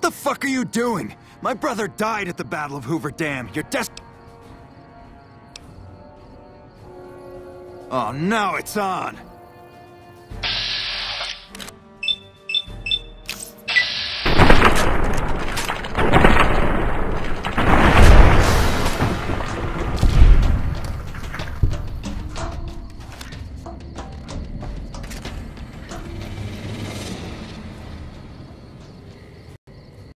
the fuck are you doing? My brother died at the Battle of Hoover Dam. You're Oh, now it's on!